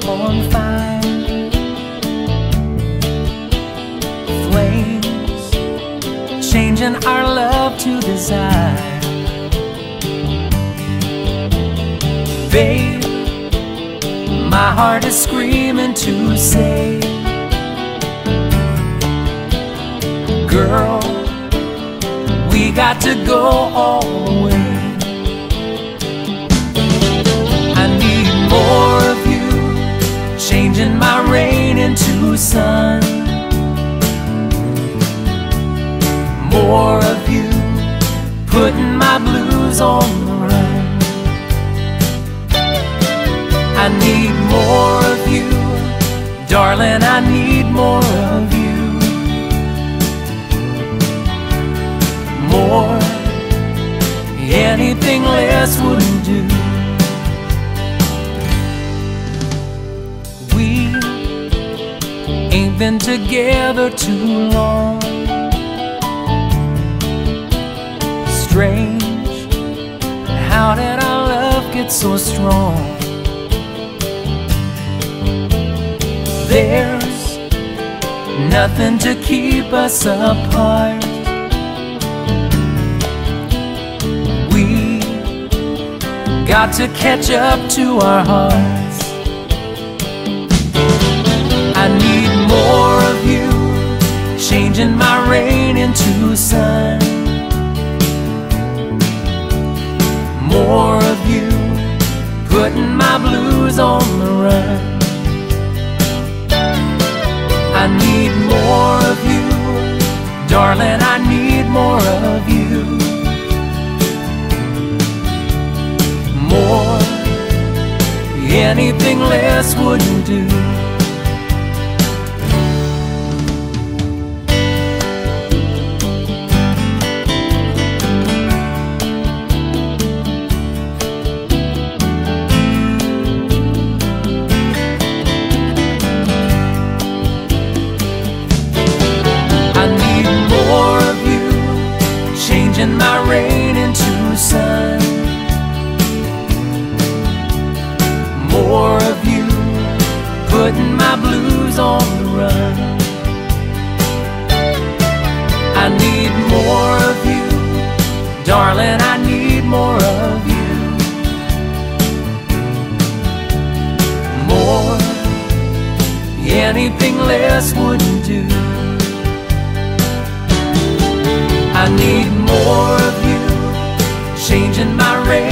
on fire, flames changing our love to desire. Babe, my heart is screaming to say, girl, we got to go all the way. I need more of you, changing my rain into sun. More of you, putting my blues on the run. I need more of you, darling, I need more of you. More, anything less wouldn't do. We ain't been together too long. Strange, how did our love get so strong? There's nothing to keep us apart. We got to catch up to our hearts. I need more of you, changing my rain into sun. More of you, putting my blues on the run. I need more of you, darling, I need more of you. More, anything less wouldn't do. Changing my rain into sun. More of you, putting my blues on the run. I need more of you, darling, I need more of you. More, anything less wouldn't do. I need more of you, changing my rain